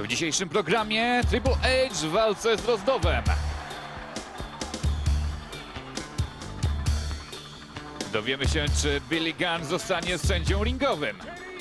W dzisiejszym programie Triple H w walce z Drozdowem. Dowiemy się, czy Billy Gunn zostanie sędzią ringowym.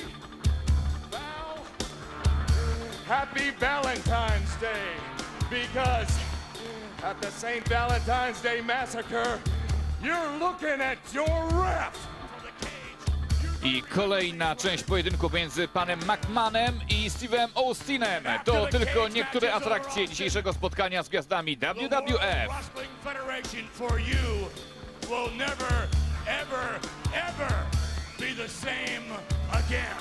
Happy Valentine's Day, because at the St. Valentine's Day Massacre, you're looking at your ref. I kolejna część pojedynku między panem McMahonem i Steve'em Austinem. To tylko niektóre atrakcje dzisiejszego spotkania z gwiazdami WWF. Wrestling Federation for you will never, ever, ever be the same again.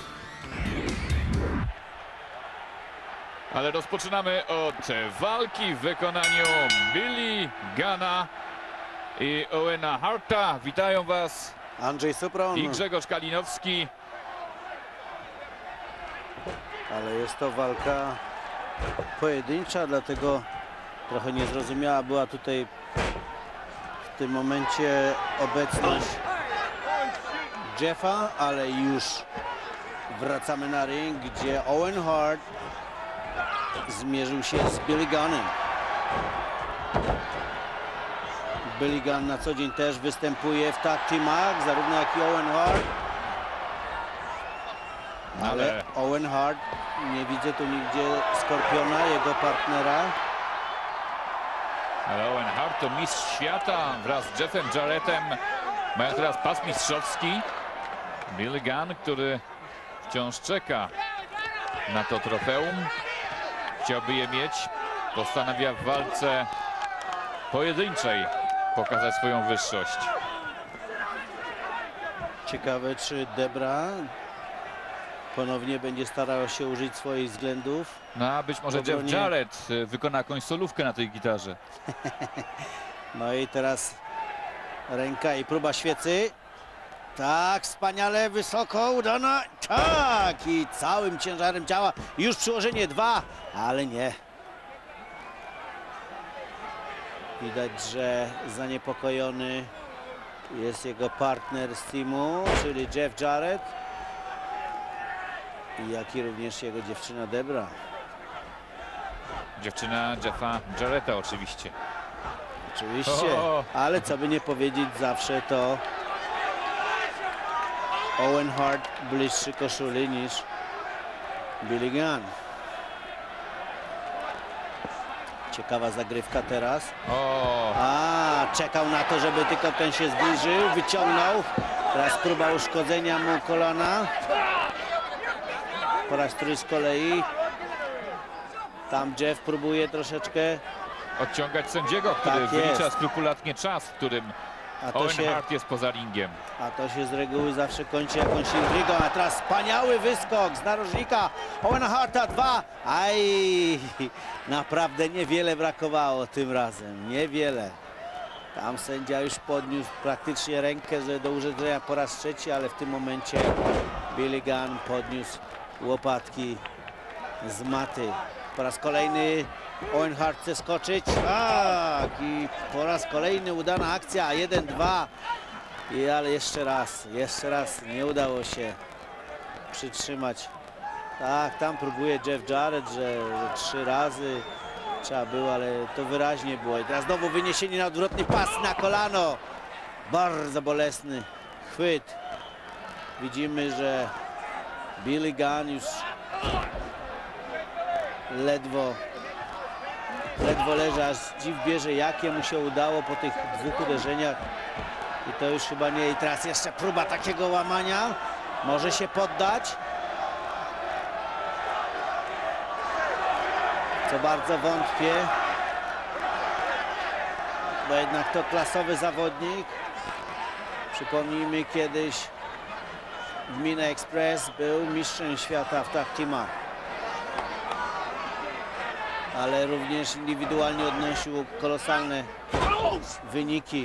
Ale rozpoczynamy od walki w wykonaniu Billy Gunna i Owena Harta. Witają was Andrzej Supron, i Grzegorz Kalinowski. ale jest to walka pojedyncza, dlatego trochę niezrozumiała była tutaj w tym momencie obecność Jeffa, ale już wracamy na ring, gdzie Owen Hart zmierzył się z Billy Gunnem. Billy Gunn na co dzień też występuje w tag teamach, zarówno jak i Owen Hart. Ale Owen Hart, nie widzę tu nigdzie Skorpiona, jego partnera. Ale Owen Hart to mistrz świata wraz z Jeffem Jarrettem. Mają teraz pas mistrzowski. Billy Gunn, który wciąż czeka na to trofeum. Chciałby je mieć. Postanawia w walce pojedynczej pokazać swoją wyższość. Ciekawe, czy Debra ponownie będzie starała się użyć swoich względów. No a być może Jeff Jarrett wykona jakąś solówkę na tej gitarze. No i teraz ręka i próba świecy. Tak, wspaniale, wysoko, udana. Tak, i całym ciężarem ciała. Już przyłożenie 2, ale nie. Widać, że zaniepokojony jest jego partner z teamu, czyli Jeff Jarrett. Jak i również jego dziewczyna Debra. Dziewczyna Jeffa Jarretta oczywiście. Oczywiście, ale co by nie powiedzieć, zawsze to Owen Hart bliższy koszuli niż Billy Gunn. Ciekawa zagrywka teraz. Czekał na to, żeby tylko ten się zbliżył, wyciągnął. Teraz próba uszkodzenia mu kolana. Po raz któryś z kolei. Tam Jeff próbuje troszeczkę Odciągać sędziego, który Tak wylicza jest. skrupulatnie czas, w którym Owen Hart jest poza ringiem. A to się z reguły zawsze kończy jakąś intrygą. A teraz wspaniały wyskok z narożnika Owena Harta 2. Aj, naprawdę niewiele brakowało tym razem. Niewiele. Tam sędzia już podniósł praktycznie rękę do uderzenia po raz trzeci, ale w tym momencie Billy Gunn podniósł łopatki z maty. Po raz kolejny Owen Hart chce skoczyć. Tak, i po raz kolejny udana akcja 1-2. Ale jeszcze raz nie udało się przytrzymać. Tak, tam próbuje Jeff Jarrett, że 3 razy trzeba było, ale to wyraźnie było. I teraz znowu wyniesienie na odwrotny pas na kolano. Bardzo bolesny chwyt. Widzimy, że Billy Gunn już ledwo leży, aż dziw bierze, jakie mu się udało po tych 2 uderzeniach. I to już chyba nie. I teraz jeszcze próba takiego łamania. Może się poddać. Co bardzo wątpię. Bo jednak to klasowy zawodnik. Przypomnijmy, kiedyś w Mina Express był mistrzem świata w tag teamach. Ale również indywidualnie odnosił kolosalne wyniki.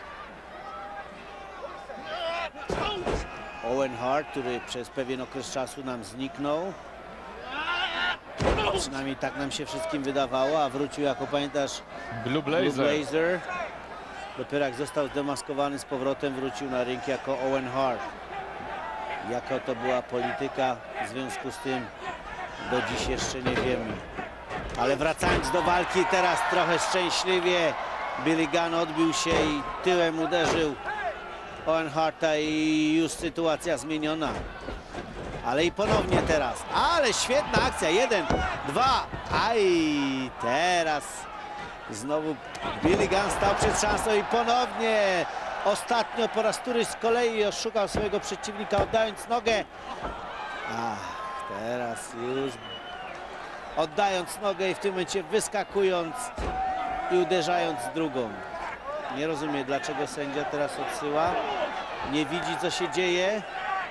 Owen Hart, który przez pewien okres czasu nam zniknął. Przynajmniej tak nam się wszystkim wydawało, a wrócił, jako pamiętasz, Blue Blazer. Dopiero jak został zdemaskowany z powrotem, wrócił na ring jako Owen Hart. Jaka to była polityka, w związku z tym Do dziś jeszcze nie wiemy. Ale wracając do walki, teraz trochę szczęśliwie Billy Gunn odbił się i tyłem uderzył Owen Harta i już sytuacja zmieniona. Ale i ponownie teraz. Ale świetna akcja. 1, 2. Aj, teraz znowu Billy Gunn stał przed szansą i ponownie. Ostatnio po raz któryś z kolei oszukał swojego przeciwnika, oddając nogę. Ach, teraz już oddając nogę i w tym momencie wyskakując i uderzając drugą. Nie rozumiem, dlaczego sędzia teraz odsyła. Nie widzi, co się dzieje.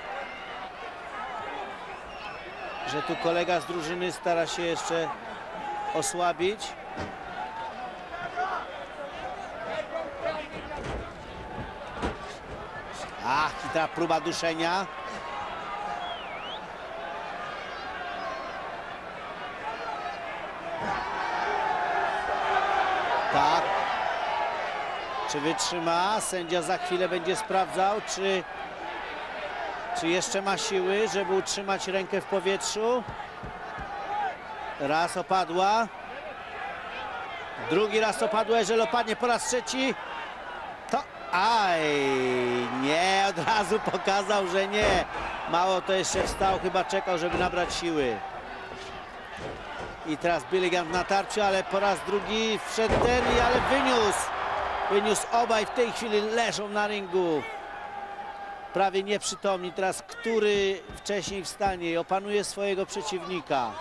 Że tu kolega z drużyny stara się jeszcze osłabić. Ach, i ta próba duszenia. Tak. Czy wytrzyma? Sędzia za chwilę będzie sprawdzał, czy jeszcze ma siły, żeby utrzymać rękę w powietrzu. Raz opadła. Drugi raz opadła, jeżeli opadnie po raz trzeci, to aj, nie, od razu pokazał, że nie. Mało to jeszcze wstał, chyba czekał, żeby nabrać siły. I teraz Billy Gunn w natarciu, ale po raz drugi wszedł ten, ale wyniósł obaj, w tej chwili leżą na ringu. Prawie nieprzytomni. Teraz który wcześniej wstanie i opanuje swojego przeciwnika.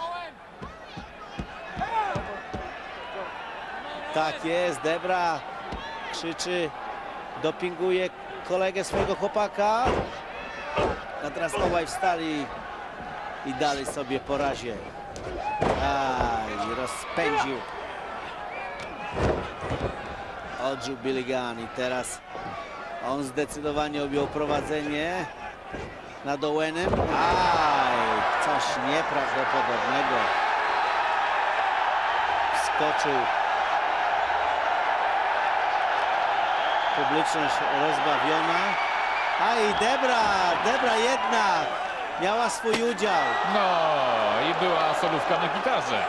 Tak jest, Debra krzyczy, dopinguje kolegę swojego chłopaka. A teraz obaj wstali i dalej sobie po razie. Aj, rozpędził. Odżył Billy Gunn i teraz on zdecydowanie objął prowadzenie nad Owenem. Aj, coś nieprawdopodobnego. Wskoczył. Publiczność rozbawiona. Aj, Debra jednak miała swój udział. No i była solówka na gitarze.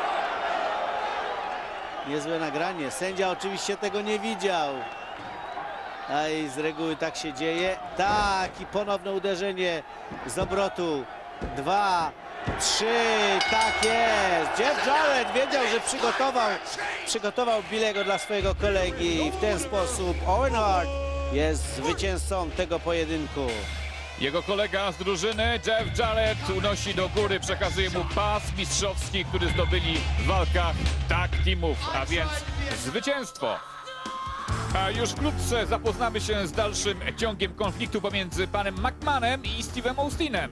Niezłe nagranie. Sędzia oczywiście tego nie widział. A z reguły tak się dzieje. Tak, i ponowne uderzenie z obrotu. 2, 3, tak jest. Jeff Jarrett wiedział, że przygotował Billego dla swojego kolegi. I w ten sposób Owen Hart jest zwycięzcą tego pojedynku. Jego kolega z drużyny, Jeff Jarrett, unosi do góry, przekazuje mu pas mistrzowski, który zdobyli w walkach tag teamów, a więc zwycięstwo. A już wkrótce zapoznamy się z dalszym ciągiem konfliktu pomiędzy panem McMahonem i Steve'em Austinem.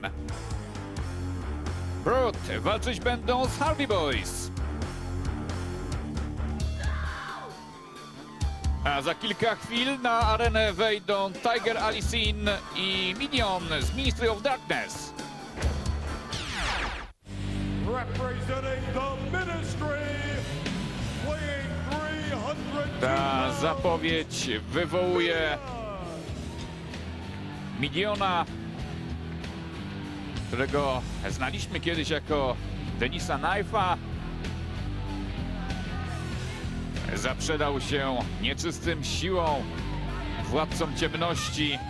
Brute walczyć będą z Hardy Boys. A za kilka chwil na arenę wejdą Tiger Allison i Mideon z Ministry of Darkness. Representing the Ministry, weighing 300 Ta zapowiedź wywołuje Mideona, którego znaliśmy kiedyś jako Denisa Knife'a. Zaprzedał się nieczystym siłą, władcom ciemności.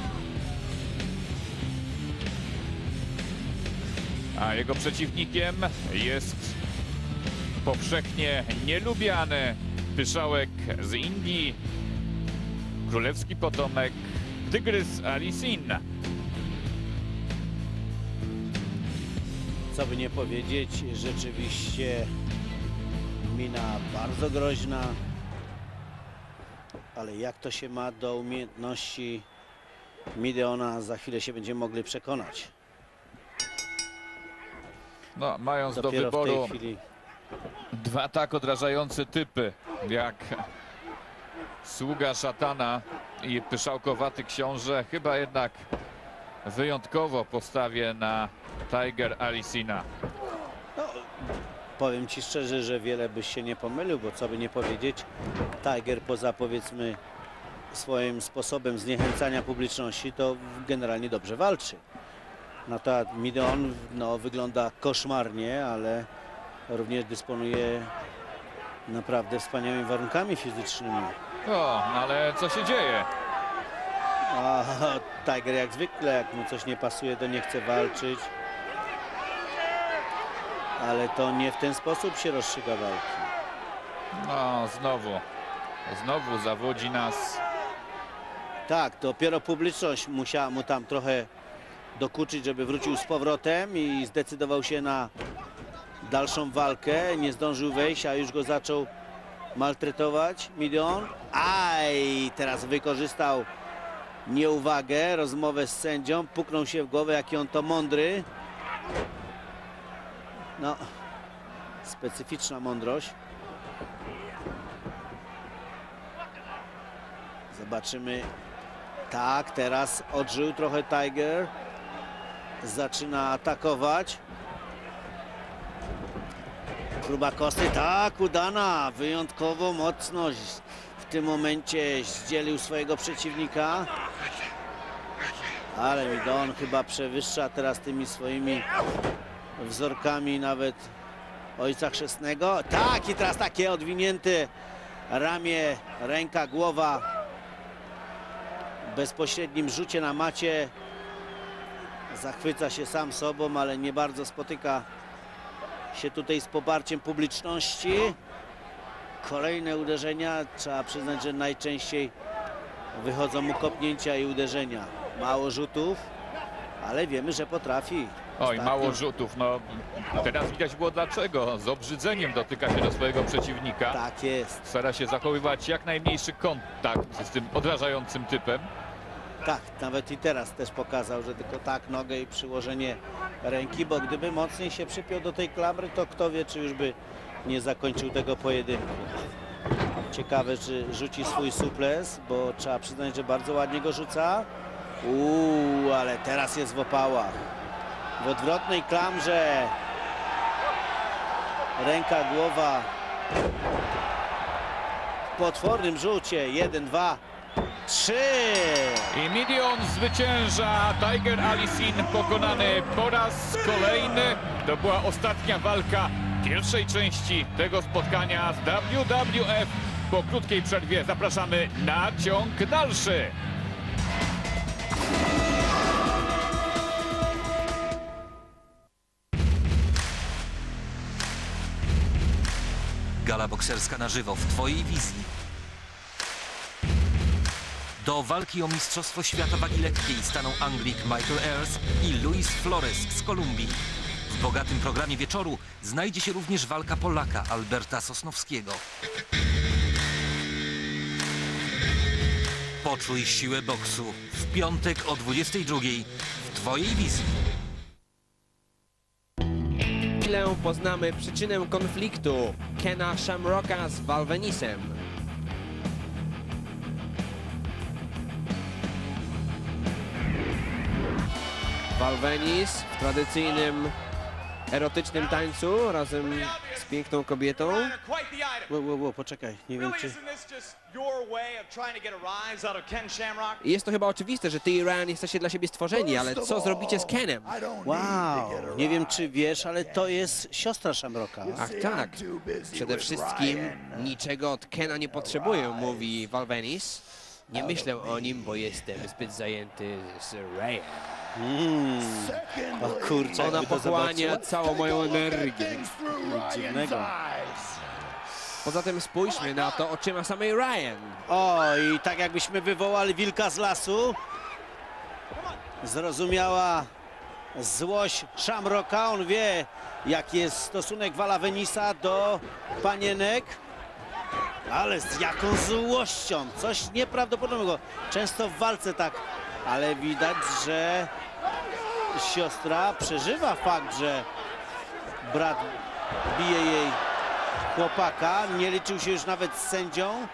A jego przeciwnikiem jest powszechnie nielubiany pyszałek z Indii, królewski potomek Tygrys Allison. Co by nie powiedzieć, rzeczywiście mina bardzo groźna, ale jak to się ma do umiejętności Mideona, za chwilę się będziemy mogli przekonać. No, mając Dopiero do w tej wyboru chwili dwa tak odrażające typy, jak sługa szatana i pyszałkowaty książę, chyba jednak wyjątkowo postawię na Tiger Allisona. no, powiem ci szczerze, że wiele byś się nie pomylił, bo co by nie powiedzieć, Tiger poza powiedzmy swoim sposobem zniechęcania publiczności, to generalnie dobrze walczy. No to Mideon no, wygląda koszmarnie, ale również dysponuje naprawdę wspaniałymi warunkami fizycznymi. O, ale co się dzieje? A Tiger jak zwykle, jak mu coś nie pasuje, to nie chce walczyć. Ale to nie w ten sposób się rozstrzyga walki. No, znowu zawodzi nas. Tak, dopiero publiczność musiała mu tam trochę dokuczyć, żeby wrócił z powrotem i zdecydował się na dalszą walkę. Nie zdążył wejść, a już go zaczął maltretować Mideon. Aj, teraz wykorzystał nieuwagę, rozmowę z sędzią, puknął się w głowę, jaki on to mądry. No, specyficzna mądrość. Zobaczymy. Tak, teraz odżył trochę Tiger. Zaczyna atakować. Próba kosty, tak, udana. Wyjątkowo mocno w tym momencie zdzielił swojego przeciwnika. Ale Mideon chyba przewyższa teraz tymi swoimi wzorkami nawet ojca chrzestnego. Tak, i teraz takie odwinięte ramię, ręka, głowa. W bezpośrednim rzucie na macie zachwyca się sam sobą, ale nie bardzo spotyka się tutaj z poparciem publiczności. Kolejne uderzenia, trzeba przyznać, że najczęściej wychodzą mu kopnięcia i uderzenia. Mało rzutów, ale wiemy, że potrafi. Oj, mało rzutów. No, teraz widać było dlaczego. Z obrzydzeniem dotyka się do swojego przeciwnika. Tak jest. Stara się zachowywać jak najmniejszy kontakt z tym odrażającym typem. Tak, nawet i teraz też pokazał, że tylko tak nogę i przyłożenie ręki, bo gdyby mocniej się przypiął do tej klamry, to kto wie, czy już by nie zakończył tego pojedynku. Ciekawe, czy rzuci swój suples, bo trzeba przyznać, że bardzo ładnie go rzuca. Ale teraz jest w opałach. W odwrotnej klamrze. Ręka, głowa. W potwornym rzucie. 1, 2, 3. I Mideon zwycięża. Tiger Ali Singh pokonany po raz kolejny. To była ostatnia walka pierwszej części tego spotkania z WWF. Po krótkiej przerwie zapraszamy na ciąg dalszy. Gala bokserska na żywo w Twojej wizji. Do walki o Mistrzostwo Świata wagi lekkiej staną Anglik Michael Ayers i Luis Flores z Kolumbii. W bogatym programie wieczoru znajdzie się również walka Polaka Alberta Sosnowskiego. Poczuj siłę boksu w piątek o 22:00 w Twojej wizji. chwilę poznamy przyczynę konfliktu Kena Shamrocka z Val Venisem. Val Venis w tradycyjnym erotycznym tańcu razem z piękną kobietą. Poczekaj, nie wiem czy... I jest to chyba oczywiste, że ty i Ryan jesteście dla siebie stworzeni, ale co zrobicie z Kenem? Wow, nie wiem czy wiesz, ale to jest siostra Shamrocka. Ach tak, przede wszystkim niczego od Kena nie potrzebuję, mówi Val Venis. Nie myślę o nim, bo jestem zbyt zajęty z Ryan. O kurczę, Ona jakby to pochłania zobaczył. całą moją energię. Nic dziwnego. Poza tym spójrzmy na to oczyma samej Ryan. O, i tak jakbyśmy wywołali wilka z lasu. Zrozumiała złość Shamrocka. On wie, jaki jest stosunek Vala Venisa do panienek. Ale z jaką złością. Coś nieprawdopodobnego. Często w walce tak, ale widać, że siostra przeżywa fakt, że brat bije jej chłopaka. Nie liczył się już nawet z sędzią.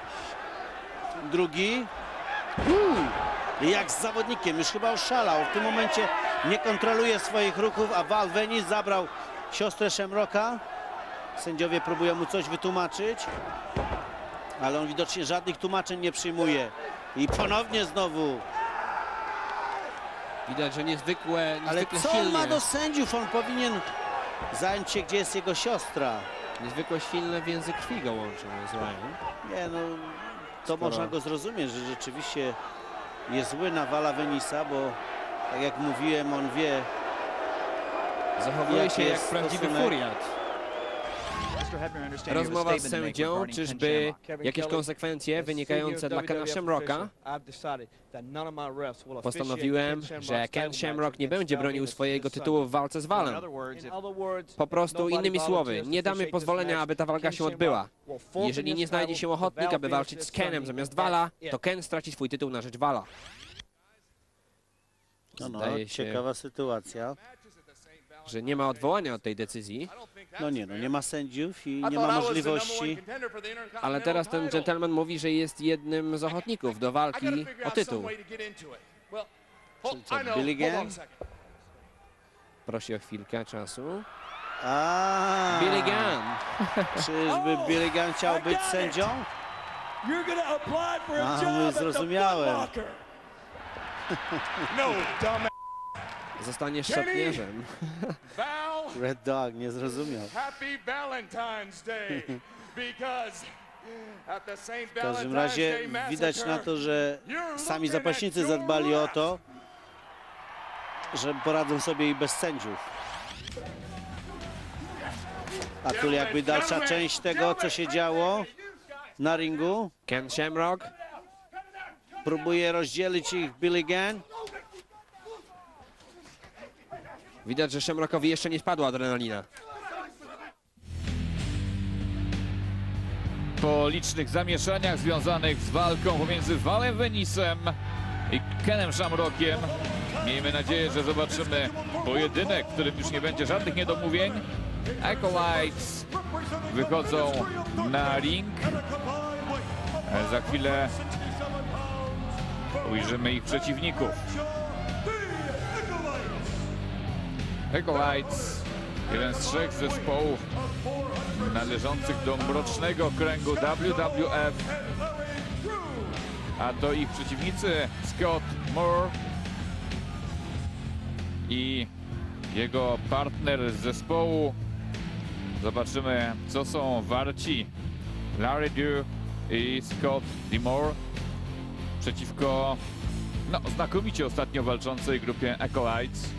Drugi. Jak z zawodnikiem. Już chyba oszalał. W tym momencie nie kontroluje swoich ruchów, a Val Venis zabrał siostrę Shamrocka. Sędziowie próbują mu coś wytłumaczyć, ale on widocznie żadnych tłumaczeń nie przyjmuje. I ponownie znowu Widać, że niezwykle Ale co on silnie. ma do sędziów? On powinien zająć się, gdzie jest jego siostra. Niezwykle silne więzy krwi go łączą z Ryan. Nie no, to można go zrozumieć, że rzeczywiście jest zły na Valavenisa, bo tak jak mówiłem, on wie, Zachowuje jak się jak jest prawdziwy stosunek. furiat. Rozmowa z sędzią, czyżby jakieś konsekwencje wynikające dla Kena Shamrocka? Postanowiłem, że Ken Shamrock nie będzie bronił swojego tytułu w walce z Valem. Po prostu, innymi słowy, nie damy pozwolenia, aby ta walka się odbyła. Jeżeli nie znajdzie się ochotnik, aby walczyć z Kenem zamiast Vala, to Ken straci swój tytuł na rzecz Vala. no, Zdaje się, ciekawa sytuacja. że nie ma odwołania od tej decyzji, No nie ma sędziów i nie ma możliwości. ale teraz ten gentleman mówi, że jest jednym z ochotników do walki o tytuł. Czyli co, Billy Gunn? Prosi o chwilkę czasu. A, Billy Gunn. czyżby Billy Gunn chciał być sędzią? Zrozumiałem. No, dumb Zostanie szatnierzem. Val, Red Dog nie zrozumiał. happy Valentine's Day, because at the St. W każdym Valentine's razie Day widać na massacre, to, że sami zapaśnicy zadbali o to, że poradzą sobie i bez sędziów. A tu jakby dalsza część tego, co się działo na ringu. Ken Shamrock. Próbuje rozdzielić ich Billy Gunn. Widać, że Shamrockowi jeszcze nie spadła adrenalina. Po licznych zamieszaniach związanych z walką pomiędzy Valem Venisem i Kenem Shamrockiem, miejmy nadzieję, że zobaczymy pojedynek, w którym już nie będzie żadnych niedomówień. Acolytes wychodzą na ring. Za chwilę ujrzymy ich przeciwników. Acolytes, jeden z trzech zespołów należących do mrocznego kręgu WWF, a to ich przeciwnicy Scott Moore i jego partner z zespołu. Zobaczymy, co są warci Larry Dew i Scott D'Amore przeciwko znakomicie ostatnio walczącej grupie Acolytes.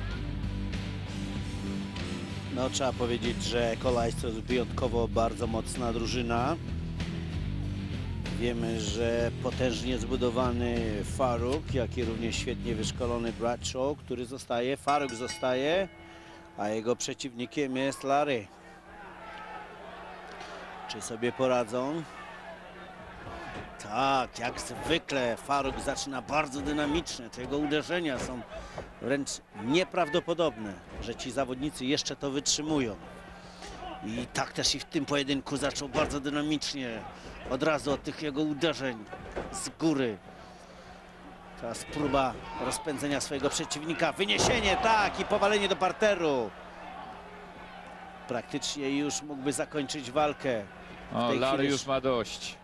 No trzeba powiedzieć, że Acolytes to jest wyjątkowo bardzo mocna drużyna. Wiemy, że potężnie zbudowany Farouk, jak i również świetnie wyszkolony Bradshaw, który zostaje. Farouk zostaje, a jego przeciwnikiem jest Larry. Czy sobie poradzą? Tak, jak zwykle Farouk zaczyna bardzo dynamicznie. Te jego uderzenia są wręcz nieprawdopodobne, że ci zawodnicy jeszcze to wytrzymują. I tak też i w tym pojedynku zaczął bardzo dynamicznie. Od razu od tych jego uderzeń z góry. Teraz próba rozpędzenia swojego przeciwnika. Wyniesienie, tak, i powalenie do parteru. Praktycznie już mógłby zakończyć walkę. O, tej Larry chwili już ma dość.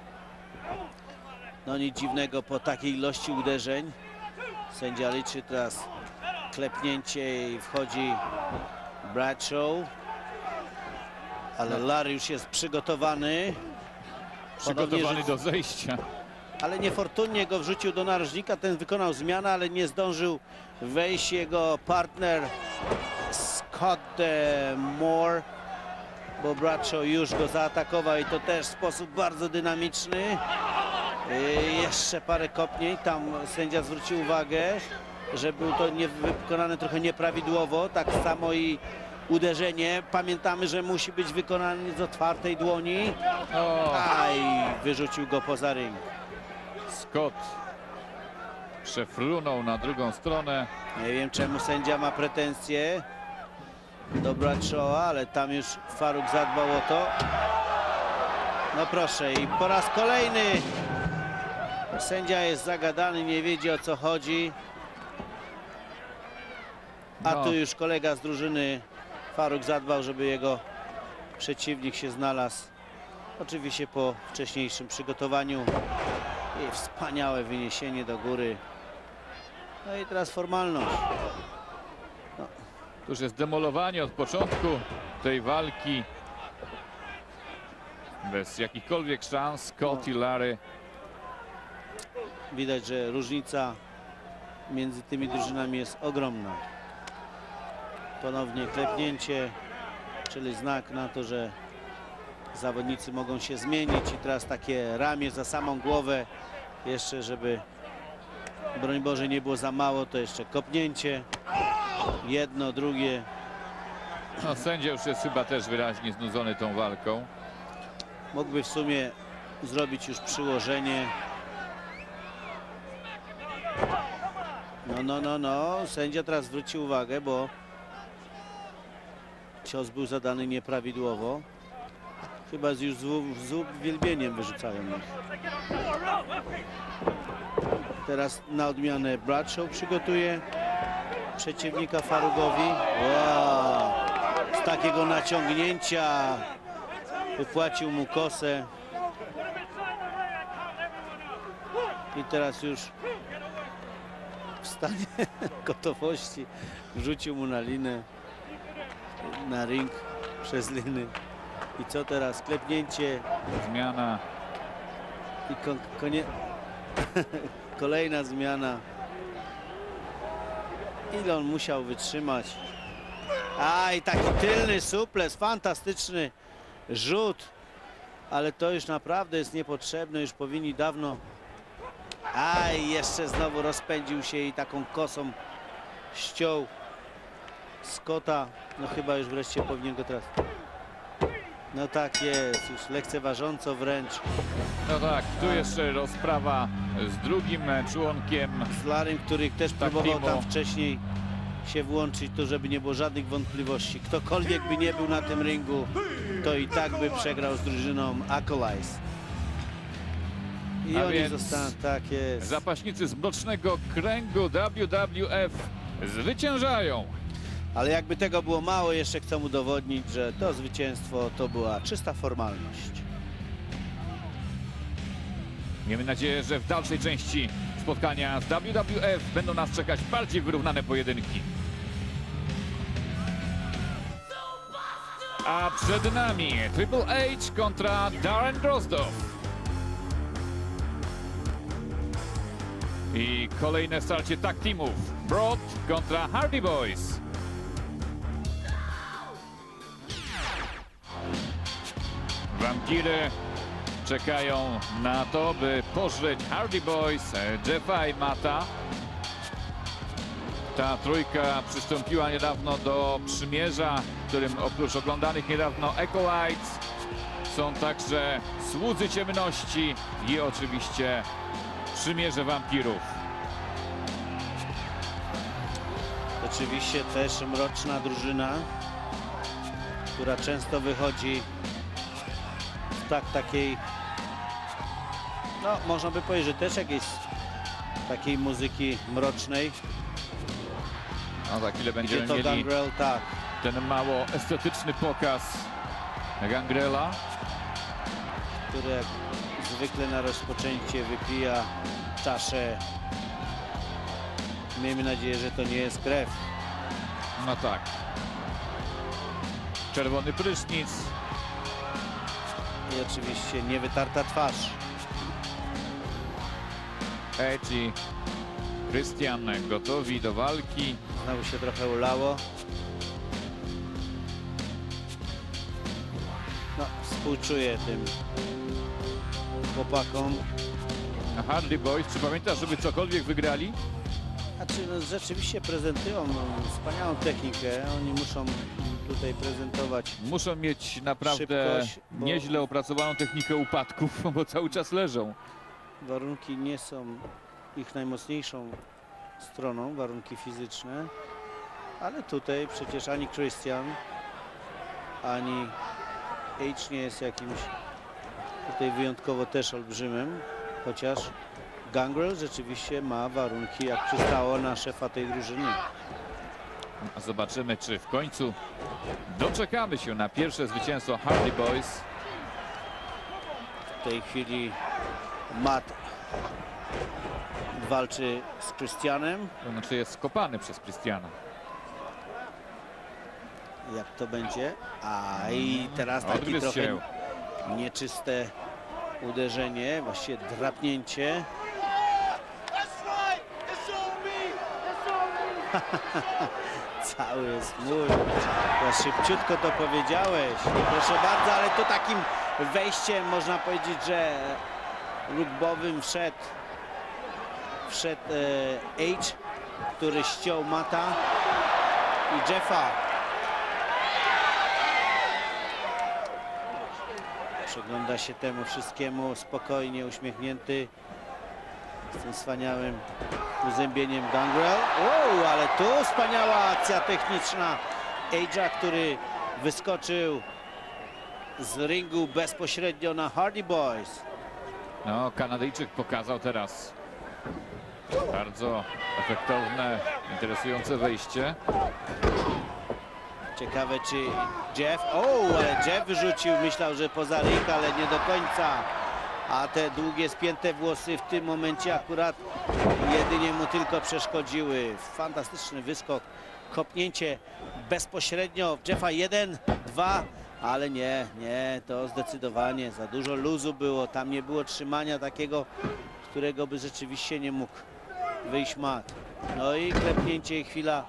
No nic dziwnego po takiej ilości uderzeń. Sędzia liczy teraz klepnięcie i wchodzi Bradshaw. Ale Larry już jest przygotowany. Przygotowany do zejścia. Ale niefortunnie go wrzucił do narożnika. Ten wykonał zmianę, ale nie zdążył wejść jego partner Scott Moore, bo Bradshaw już go zaatakował i to też w sposób bardzo dynamiczny. Jeszcze parę kopnień. Tam sędzia zwrócił uwagę, że był to wykonane trochę nieprawidłowo. Tak samo i uderzenie. Pamiętamy, że musi być wykonane z otwartej dłoni. Aj, wyrzucił go poza ring. Scott przefrunął na drugą stronę. Nie wiem, czemu sędzia ma pretensje do Bradshawa, ale tam już Farouk zadbał o to. No proszę, i po raz kolejny sędzia jest zagadany, nie wiedzie, o co chodzi. A No. tu już kolega z drużyny Farouk zadbał, żeby jego przeciwnik się znalazł. Oczywiście po wcześniejszym przygotowaniu. I wspaniałe wyniesienie do góry. No i teraz formalność. To już jest demolowanie od początku tej walki. Bez jakichkolwiek szans. Scott i Larry. Widać, że różnica między tymi drużynami jest ogromna. Ponownie klepnięcie, czyli znak na to, że zawodnicy mogą się zmienić i teraz takie ramię za samą głowę. Jeszcze, żeby broń Boże nie było za mało, to jeszcze kopnięcie. Jedno, drugie. No, sędzia już jest chyba też wyraźnie znudzony tą walką. Mógłby w sumie zrobić już przyłożenie. No. Sędzia teraz zwrócił uwagę, bo cios był zadany nieprawidłowo. Chyba już z uwielbieniem wyrzucają ich. Teraz na odmianę Bradshaw przygotuje przeciwnika Farugowi. Wow. Z takiego naciągnięcia wypłacił mu kosę. I teraz już w stanie gotowości wrzucił mu na linę, na ring przez liny. I co teraz? Klepnięcie. Zmiana. I kolejna zmiana. Ile on musiał wytrzymać? Aj, taki tylny suples, fantastyczny rzut. Ale to już naprawdę jest niepotrzebne, już powinni dawno. Aj, jeszcze znowu rozpędził się i taką kosą ściął Scotta. No chyba już wreszcie powinien go teraz. No tak jest, już lekceważąco wręcz. No tak, tu jeszcze rozprawa z drugim członkiem. Z Larrym, który też próbował teamu. tam wcześniej się włączyć, to żeby nie było żadnych wątpliwości. Ktokolwiek by nie był na tym ringu, to i tak by przegrał z drużyną Acolytes. I A oni więc zostaną, tak jest. Zapaśnicy z Mrocznego Kręgu WWF zwyciężają. Ale jakby tego było mało, jeszcze chcę udowodnić, że to zwycięstwo to była czysta formalność. Miejmy nadzieję, że w dalszej części spotkania z WWF będą nas czekać bardziej wyrównane pojedynki. A przed nami Triple H kontra Darren Drozdov. I kolejne starcie tag teamów. Broad kontra Hardy Boys. Wampiry czekają na to, by pożreć Hardy Boys, Jeffa i Matta. Ta trójka przystąpiła niedawno do przymierza, w którym oprócz oglądanych niedawno Acolytes są także Słudzy Ciemności i oczywiście Przymierze Wampirów. Oczywiście też mroczna drużyna, która często wychodzi w takiej, no można by powiedzieć, że też jakiejś takiej muzyki mrocznej. No za chwilę Gdzie będziemy to mieli Gangrel, tak, ten mało estetyczny pokaz Gangrela. który jak zwykle na rozpoczęcie wypija czaszę. Miejmy nadzieję, że to nie jest krew. No tak. Czerwony prysznic. I oczywiście niewytarta twarz. Edge i Christian gotowi do walki. Znowu się trochę ulało. No, współczuję tym chłopakom. A Hardy Boys, czy pamiętasz, żeby cokolwiek wygrali? Znaczy, no, rzeczywiście prezentują wspaniałą technikę. Oni muszą tutaj prezentować. Muszą mieć naprawdę Szybkość, bo- nieźle opracowaną technikę upadków, bo cały czas leżą. Warunki nie są ich najmocniejszą stroną, warunki fizyczne. Ale tutaj przecież ani Christian, ani H nie jest jakimś tutaj wyjątkowo też olbrzymem. Chociaż Gangrel rzeczywiście ma warunki, jak przystało na szefa tej drużyny. Zobaczymy, czy w końcu doczekamy się na pierwsze zwycięstwo Hardy Boys. W tej chwili Matt odwalczy z Christianem. To znaczy jest skopany przez Christiana. Jak to będzie? A i teraz taki Odgryzł trochę się. nieczyste uderzenie, właściwie drapnięcie. Cały jest mój. Ja szybciutko to powiedziałeś. Proszę bardzo, ale to takim wejściem można powiedzieć, że rugbowym wszedł H, który ściął Mata i Jeffa. Przygląda się temu wszystkiemu spokojnie, uśmiechnięty z tym wspaniałym uzębieniem Gangrel. Wow, ale tu wspaniała akcja techniczna Age'a, który wyskoczył z ringu bezpośrednio na Hardy Boys. No, Kanadyjczyk pokazał teraz bardzo efektowne, interesujące wejście. Ciekawe, czy Jeff... ale Jeff wyrzucił, myślał, że poza ring, ale nie do końca. A te długie, spięte włosy w tym momencie akurat jedynie mu tylko przeszkodziły. Fantastyczny wyskok, kopnięcie bezpośrednio w Jeffa. 1, 2, ale nie, to zdecydowanie za dużo luzu było. Tam nie było trzymania takiego, którego by rzeczywiście nie mógł wyjść Mat. No i klepnięcie i chwila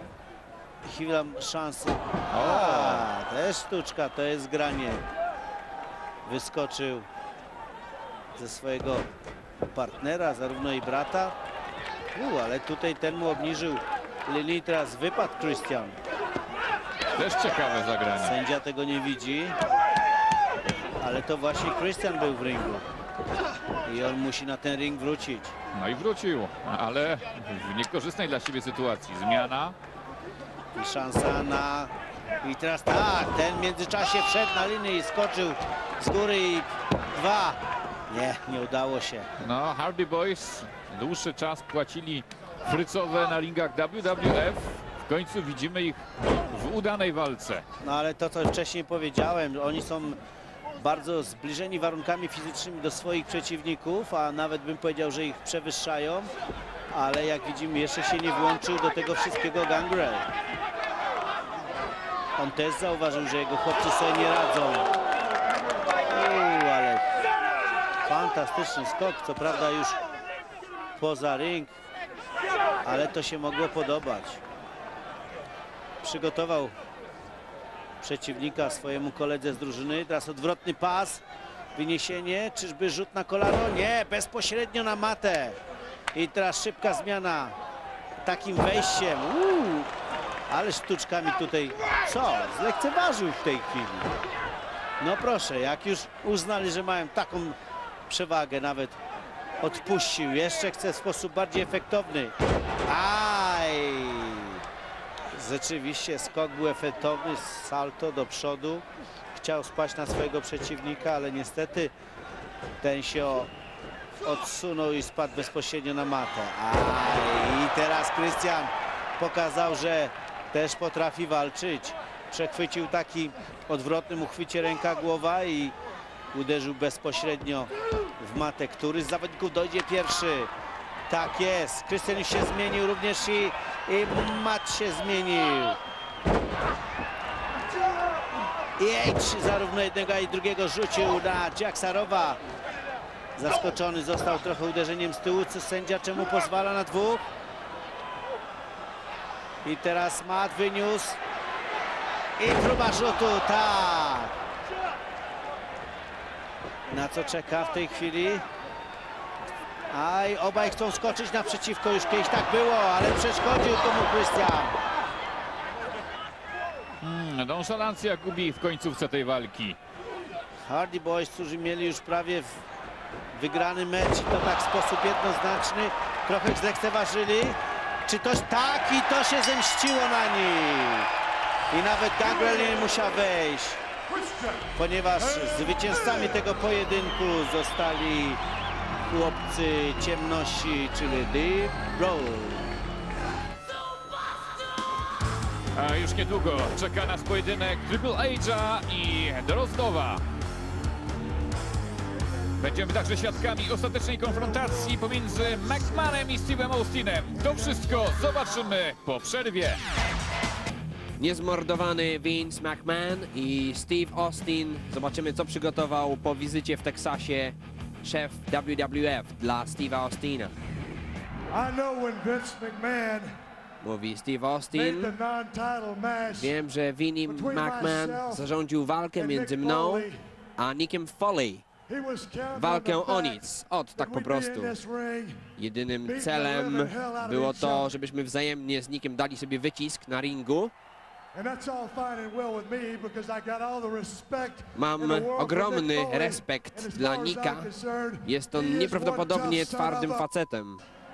szansy. Też sztuczka, to jest granie. Wyskoczył ze swojego partnera, zarówno i brata. Ale tutaj ten mu obniżył linii, teraz wypadł Christian. Też ciekawe zagranie. Sędzia tego nie widzi, ale to właśnie Christian był w ringu i on musi na ten ring wrócić. No i wrócił, ale w niekorzystnej dla siebie sytuacji. Zmiana. I szansa na... I teraz tak, ten w międzyczasie wszedł na linię i skoczył z góry i 2. Nie udało się. No, Hardy Boys dłuższy czas płacili frycowe na ringach WWF. W końcu widzimy ich w udanej walce. No ale to, co wcześniej powiedziałem, oni są bardzo zbliżeni warunkami fizycznymi do swoich przeciwników, a nawet bym powiedział, że ich przewyższają. Ale jak widzimy, jeszcze się nie włączył do tego wszystkiego Gangrel. On też zauważył, że jego chłopcy sobie nie radzą. Ale fantastyczny skok, co prawda już poza ring, ale to się mogło podobać. Przygotował przeciwnika swojemu koledze z drużyny. Teraz odwrotny pas, wyniesienie, czyżby rzut na kolano? Nie, bezpośrednio na matę. I teraz szybka zmiana takim wejściem. Ale sztuczkami tutaj, zlekceważył w tej chwili. No proszę, jak już uznali, że mają taką przewagę, nawet odpuścił. Jeszcze chce w sposób bardziej efektowny. Rzeczywiście skok był efektowny, salto do przodu. Chciał spaść na swojego przeciwnika, ale niestety ten się odsunął i spadł bezpośrednio na matę. I teraz Christian pokazał, że też potrafi walczyć. Przechwycił taki odwrotnym uchwycie ręka głowa i uderzył bezpośrednio w matę. Który z zawodników dojdzie pierwszy? Tak jest. Christian już się zmienił również i Mat się zmienił. I H zarówno jednego, jak i drugiego rzucił na Jacksarowa. Zaskoczony został trochę uderzeniem z tyłu. Co sędzia czemu pozwala na 2? I teraz Mat wyniósł. I próba rzutu, tak. Na co czeka w tej chwili? Obaj chcą skoczyć naprzeciwko, już kiedyś tak było, ale przeszkodził tomu Christian. Nonszalancja gubi w końcówce tej walki. Hardy Boys, którzy mieli już prawie wygrany mecz i to tak w sposób jednoznaczny, trochę zlekceważyli. Czy to tak? I to się zemściło na nich. I nawet Gangrel nie musiał wejść, ponieważ zwycięzcami tego pojedynku zostali chłopcy ciemności, czyli The Bros. A już niedługo czeka nas pojedynek Triple H'a i Drozdowa. Będziemy także świadkami ostatecznej konfrontacji pomiędzy McMahonem i Steve'em Austinem. To wszystko zobaczymy po przerwie. Niezmordowany Vince McMahon i Steve Austin. Zobaczymy, co przygotował po wizycie w Teksasie szef WWF dla Steve'a Austina. I know when Vince McMahon Mówi Steve made Austin. the non-title match Wiem, że Vinnie McMahon zarządził walkę między mną a Nickiem Foley. he was counting Walkę on the o fact nic. Ot, tak that po we'd be in prostu. this ring. Jedynym celem było to, żebyśmy wzajemnie z Nickiem dali sobie wycisk na ringu. And that's all fine and well with me because I got all the respect Mam in the world for ogromny Mick Foley. respekt And as dla far as Nicka. I'm concerned, Jest he on is one nieprawdopodobnie tough son twardym of a- facetem.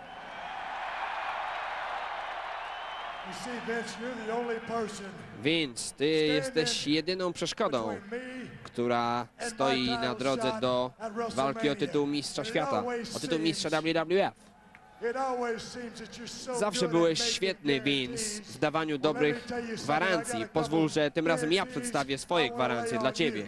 You see, Vince, you're the only person Vince, ty jesteś jedyną przeszkodą, between me która stoi na drodze do walki o tytuł mistrza świata, o tytuł mistrza WWF. It always seems that you're so Zawsze good byłeś at making świetny, Vince, guarantees. w dawaniu Well, dobrych let me tell you something. gwarancji. I got a Pozwól, couple że tym razem ja guarantees przedstawię swoje I wanna gwarancje lay dla on ciebie. you.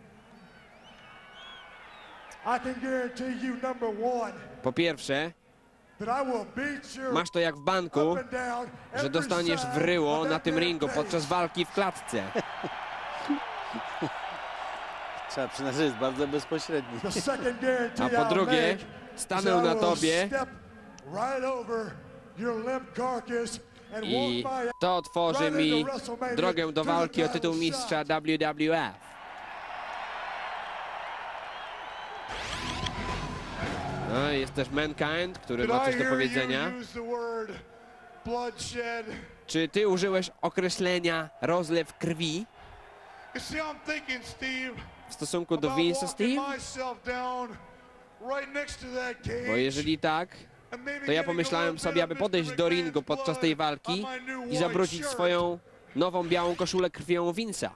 I can guarantee you, number one, Po pierwsze, that I will beat your masz to jak w banku, up and down że every dostaniesz side w ryło of na that tym damn ringu place. podczas walki w klatce. Trzeba przyznać, że jest bardzo bezpośredni. The second guarantee A po I'll drugie, make is stanę I na will tobie step right over your limp carcass and i walk my to otworzy mi drogę do walki o tytuł mistrza WWF. No, jest też Mankind, który ma coś do powiedzenia. Czy ty użyłeś określenia rozlew krwi w stosunku do Vince'a, Steve? Bo jeżeli tak, to ja pomyślałem sobie, aby podejść do ringu podczas tej walki i zabrudzić swoją nową białą koszulę krwią Vince'a.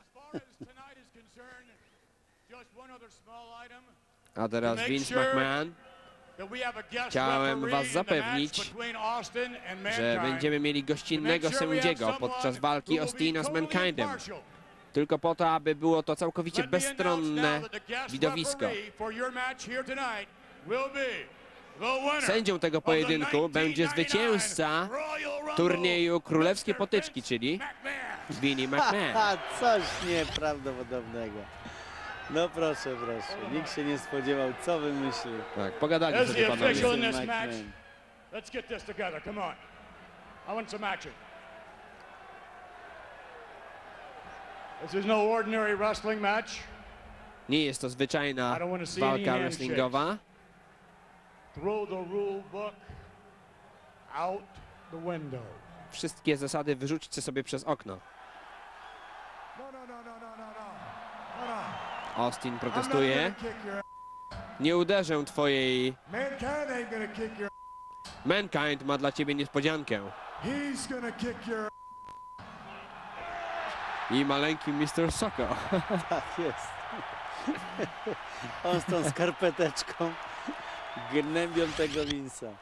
A teraz Vince McMahon. Chciałem was zapewnić, że będziemy mieli gościnnego sędziego podczas walki Austina z Mankindem. Tylko po to, aby było to całkowicie bezstronne widowisko. Sędzią tego pojedynku będzie zwycięzca turnieju Królewskie Potyczki, czyli Vinnie McMahon. Ha, coś nieprawdopodobnego. No proszę, proszę. Nikt się nie spodziewał, co wymyślił. Tak, pogadali As sobie the panowie. official in Vince this match, McMahon. let's get this together. Come on. I want some action. This is no ordinary wrestling match. Nie jest to zwyczajna walka wrestlingowa. Throw the rule book out the window. Wszystkie zasady wyrzućcie sobie przez okno. No, no, no, no, no, no, no. No, no. Austin I'm not protestuje. gonna kick your Nie uderzę twojej... Mankind ain't gonna kick your Mankind ma dla ciebie niespodziankę. He's gonna kick your I maleńki Mr. Soko. Tak jest. On z tą skarpeteczką gnębią tego Vince'a.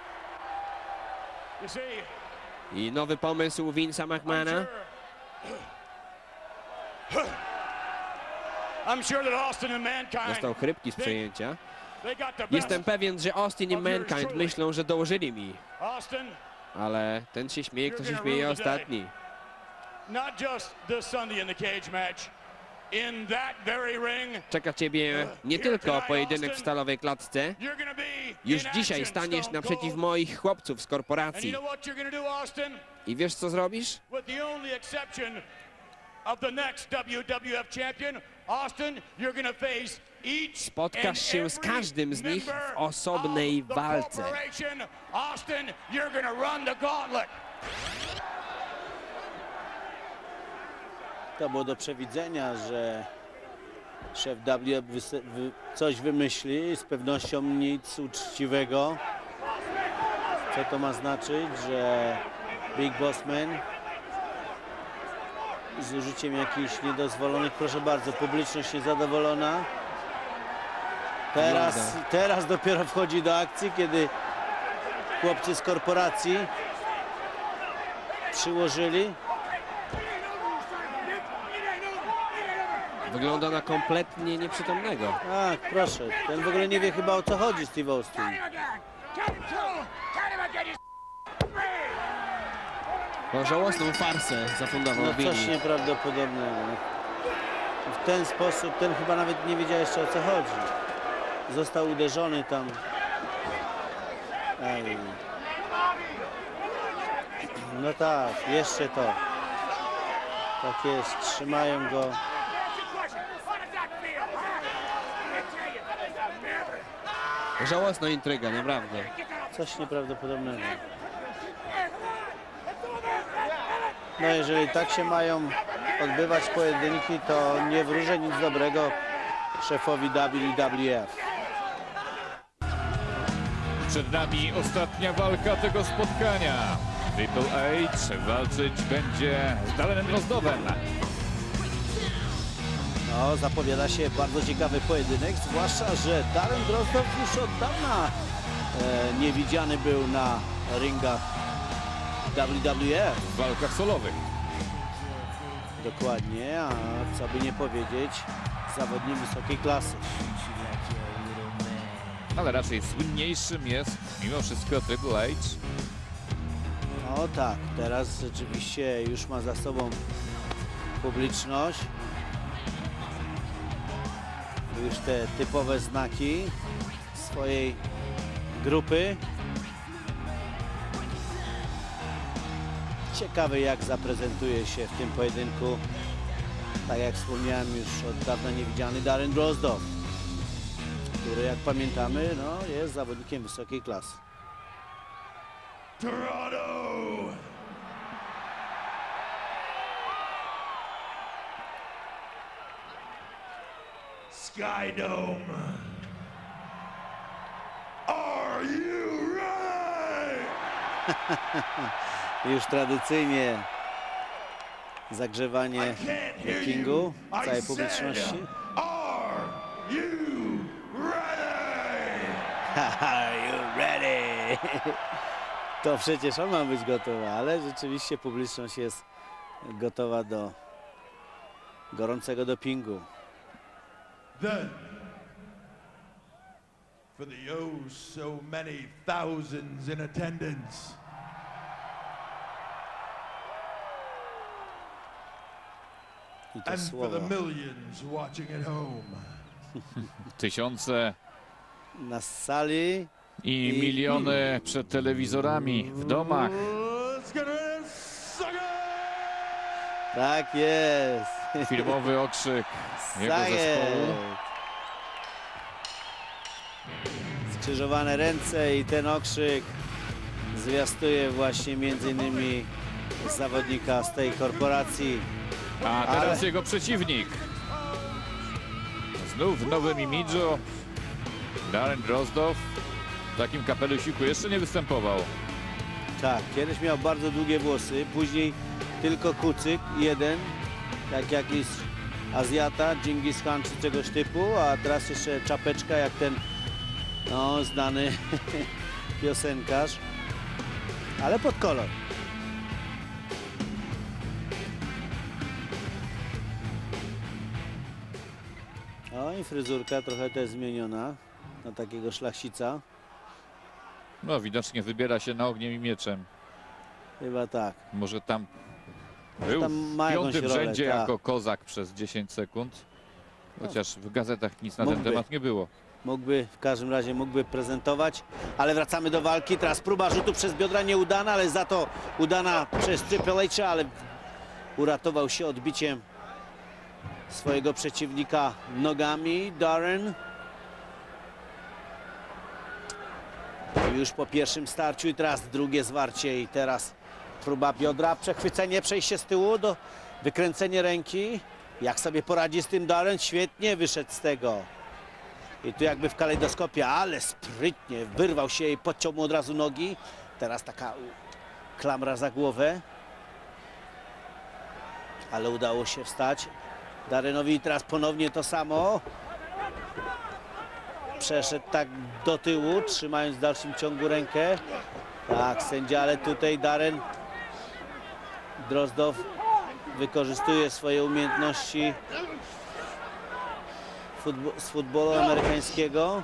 You see, I nowy pomysł Vince'a McMahona. I'm sure that Austin and Mankind, Dostał chrypki z przejęcia. they got the best. Jestem pewien, że Austin i Mankind myślą, że dołożyli mi. Austin, Ale ten się śmieje, kto się śmieje ostatni. not just this Sunday in the cage match, in that very ring, Czeka ciebie nie tylko pojedynek w stalowej klatce. you're gonna be Już in dzisiaj action, staniesz Stone naprzeciw Cold. moich chłopców z And you korporacji. know what you're gonna do, Austin? I wiesz co zrobisz? With the only exception of the next WWF champion, Austin, you're gonna face each Spotkasz and się z every każdym z nich w member osobnej of the walce. corporation. Austin, you're gonna run the gauntlet. To było do przewidzenia, że szef WWF coś wymyśli, z pewnością nic uczciwego. Co to ma znaczyć, że Big Boss Man z użyciem jakichś niedozwolonych, proszę bardzo, publiczność niezadowolona. Teraz dopiero wchodzi do akcji, kiedy chłopcy z korporacji przyłożyli. Wygląda na kompletnie nieprzytomnego. Tak, proszę. Ten w ogóle nie wie chyba, o co chodzi, Steve Austin. Bo żałosną farsę zafundował No Billy. coś nieprawdopodobnego. W ten sposób ten chyba nawet nie wiedział jeszcze, o co chodzi. Został uderzony tam. Ej. No tak, jeszcze to. Tak jest, trzymają go. Żałosna intryga, naprawdę. Coś nieprawdopodobnego. No jeżeli tak się mają odbywać pojedynki, to nie wróżę nic dobrego szefowi WWF. Przed nami ostatnia walka tego spotkania. Triple H walczyć będzie z Darrenem Drozdowem. No, zapowiada się bardzo ciekawy pojedynek, zwłaszcza, że Darren Drozdow już od dawna niewidziany był na ringach WWF. W walkach solowych. Dokładnie, a co by nie powiedzieć, zawodnik wysokiej klasy. Ale raczej słynniejszym jest mimo wszystko Triple H. No tak, teraz rzeczywiście już ma za sobą publiczność. Już te typowe znaki swojej grupy. Ciekawy, jak zaprezentuje się w tym pojedynku, tak jak wspomniałem, już od dawna niewidziany Darren Drozdow, który, jak pamiętamy, no, jest zawodnikiem wysokiej klasy. Toronto! Skydome. Are you ready? Już tradycyjnie zagrzewanie I can't hear dopingu you. całej I publiczności. said, are you ready? Are you ready? To przecież on ma być gotowy, ale rzeczywiście publiczność jest gotowa do gorącego dopingu. Then, for the oh so many thousands in attendance, I to and for słowo the millions watching at home, Tysiące na sali. i miliony przed telewizorami w domach. let's get it, suck it! Tak jest. Filmowy okrzyk jego Tak zespołu. jest. Skrzyżowane ręce i ten okrzyk zwiastuje właśnie między innymi zawodnika z tej korporacji. A teraz Ale- jego przeciwnik. Znów w nowym imidżu. Darren Drozdow w takim kapelusiku jeszcze nie występował. Tak, kiedyś miał bardzo długie włosy, później tylko kucyk, jeden, jak jakiś Azjata, Dżingis Khan czy czegoś typu, a teraz jeszcze czapeczka jak ten no, znany piosenkarz, ale pod kolor. O, i fryzurka trochę też zmieniona na takiego szlachcica, No widocznie wybiera się na ogniem i mieczem. chyba tak. Może tam był tam w ma jakąś piątym rolę, rzędzie tak. jako kozak przez 10 sekund. Chociaż w gazetach nic na ten Mógłby. temat nie było. Mógłby, w każdym razie mógłby prezentować, ale wracamy do walki. Teraz próba rzutu przez biodra nieudana, ale za to udana przez Triple H, ale uratował się odbiciem swojego przeciwnika nogami. Darren już po pierwszym starciu i teraz drugie zwarcie i teraz próba biodra, przechwycenie, przejście z tyłu, do wykręcenie ręki. Jak sobie poradzi z tym Darren? Świetnie wyszedł z tego. I tu jakby w kalejdoskopie, ale sprytnie wyrwał się i podciął mu od razu nogi. Teraz taka klamra za głowę. Ale udało się wstać. Darrenowi teraz ponownie to samo. Przeszedł tak do tyłu, trzymając w dalszym ciągu rękę. Tak, sędzia, ale tutaj Darren Drozdow wykorzystuje swoje umiejętności z futbolu amerykańskiego.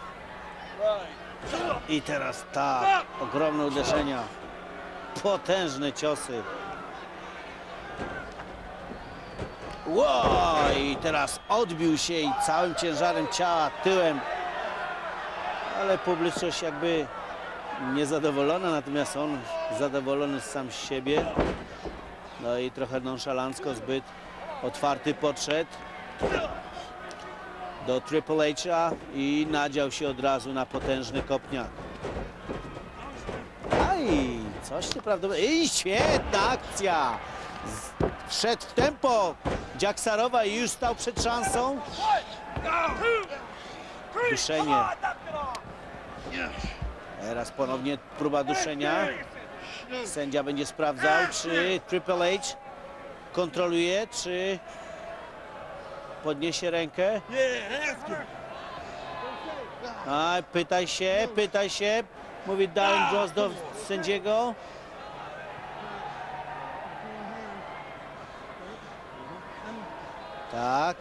I teraz tak, ogromne uderzenia, potężne ciosy. Wow, i teraz odbił się i całym ciężarem ciała, tyłem. Ale publiczność jakby niezadowolona, natomiast on zadowolony sam z siebie. No i trochę nonszalancko, zbyt otwarty podszedł do Triple H'a i nadział się od razu na potężny kopniak. Aj, coś nieprawdopodobnego. I świetna akcja! Wszedł w tempo Jacksarowa i już stał przed szansą. Duszenie. Teraz ponownie próba duszenia. Sędzia będzie sprawdzał, czy Triple H kontroluje, czy podniesie rękę. A, pytaj się, mówi Darren Drost do sędziego. Tak.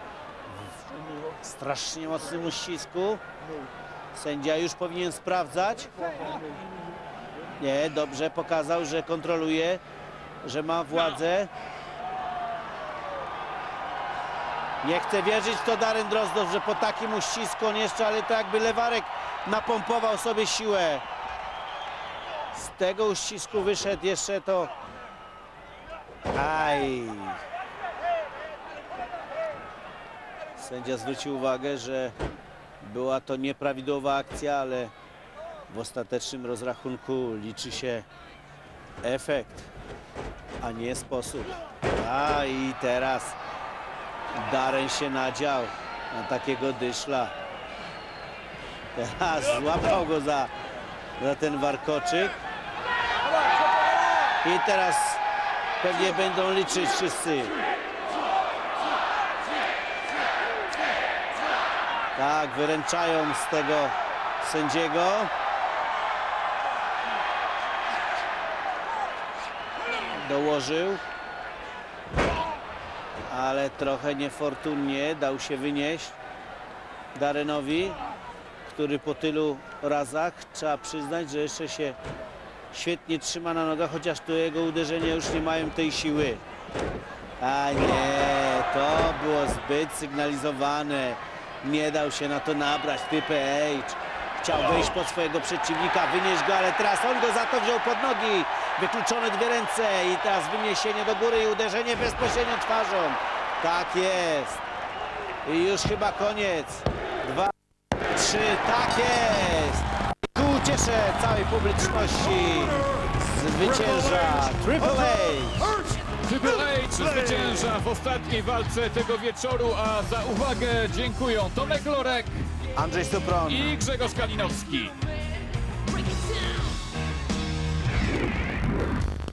W strasznie mocnym uścisku. Sędzia już powinien sprawdzać. Nie, dobrze pokazał, że kontroluje, że ma władzę. Nie chcę wierzyć w to Darren Drozdow, że po takim uścisku on jeszcze, ale to jakby lewarek napompował sobie siłę. Z tego uścisku wyszedł jeszcze to... Aj. Sędzia zwrócił uwagę, że była to nieprawidłowa akcja, ale w ostatecznym rozrachunku liczy się efekt, a nie sposób. A i teraz Darren się nadział na takiego dyszla. Teraz złapał go za ten warkoczyk. I teraz pewnie będą liczyć wszyscy. Tak, wyręczają z tego sędziego. Dołożył. Ale trochę niefortunnie dał się wynieść Darrenowi, który po tylu razach, trzeba przyznać, że jeszcze się świetnie trzyma na nogach, chociaż tu jego uderzenia już nie mają tej siły. A nie, to było zbyt sygnalizowane. Nie dał się na to nabrać Triple H. Chciał wejść pod swojego przeciwnika, wynieść go, ale teraz on go za to wziął pod nogi. Wykluczone dwie ręce i teraz wyniesienie do góry i uderzenie bezpośrednio twarzą. Tak jest. I już chyba koniec. 2, 3, tak jest. Ku uciesze całej publiczności zwycięża Triple H. Triple H zwycięża w ostatniej walce tego wieczoru, a za uwagę dziękują Tomek Lorek Andrzej Supron i Grzegorz Kalinowski. Break it down.